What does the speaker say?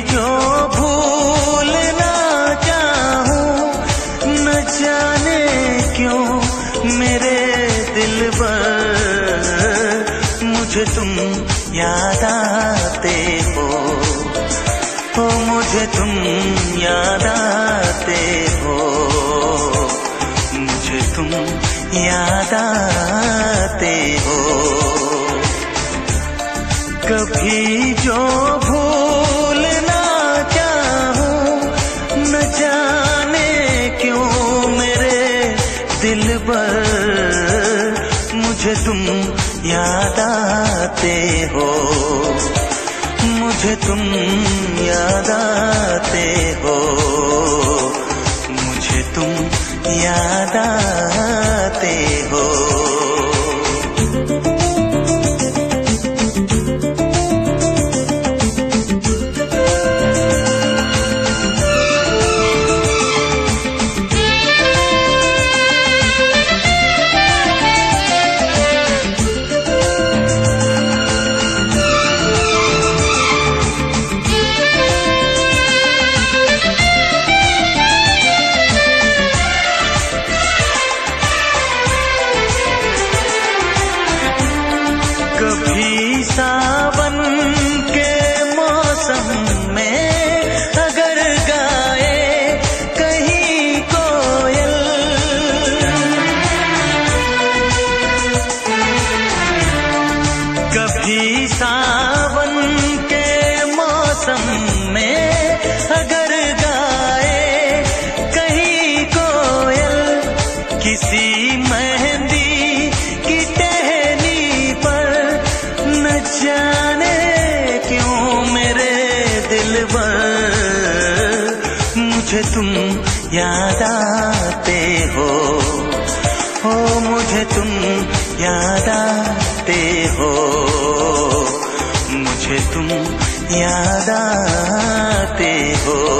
जो भूलना चाहूं, न जाने क्यों मेरे दिलबर मुझे तुम याद आते हो, मुझे तुम याद आते हो, मुझे तुम याद आते हो। कभी जो भूलना चाहूं, न जाने क्यों मेरे दिलबर मुझे तुम याद आते हो, मुझे तुम याद आते हो, मुझे तुम याद आते हो। कभी सावन के मौसम में अगर गाए कहीं कोयल, कभी सावन के मौसम में अगर गाए कहीं कोयल, किसी मेहंदी की टहनी पर न जाने क्यों मेरे दिलबर मुझे तुम याद आते हो, मुझे तुम याद आते हो, मुझे तुम याद आते हो।